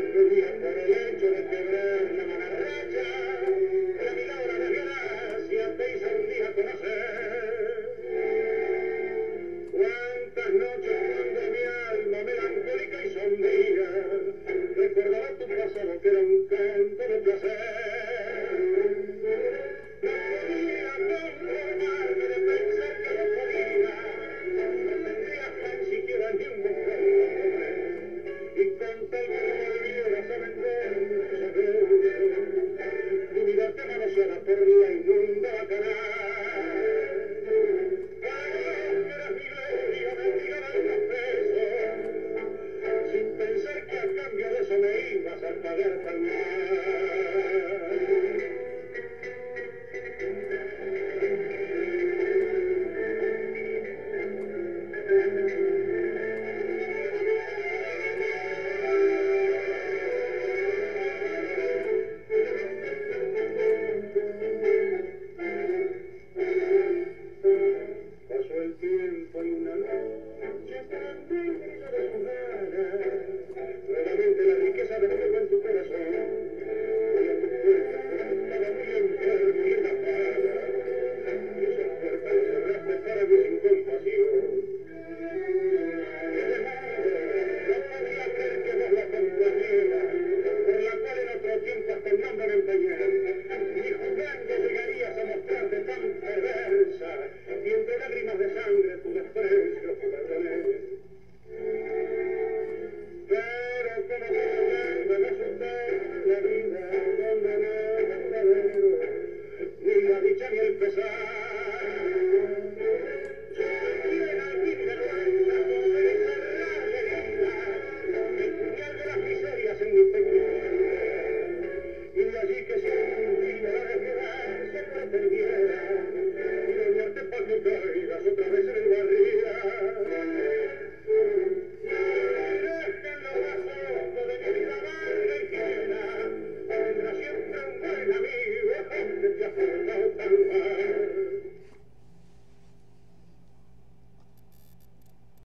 Vivía por el hecho de quebrar la mala racha, la milagro de desgracia te hizo un día conocer. Cuántas noches cuando mi alma melancólica y sombría recordaba tu pasado que era un canto de placer. No podía conformarme de pensar que no podía, no tendrías tan siquiera ni un buen comer, y con tal que no volvieras a vender tus secretos, mi vida te manoseara por la inmunda bacanal. Para que eras mi gloria, me tiraban los pesos, sin pensar que a cambio de eso me ibas a pagar tan mal.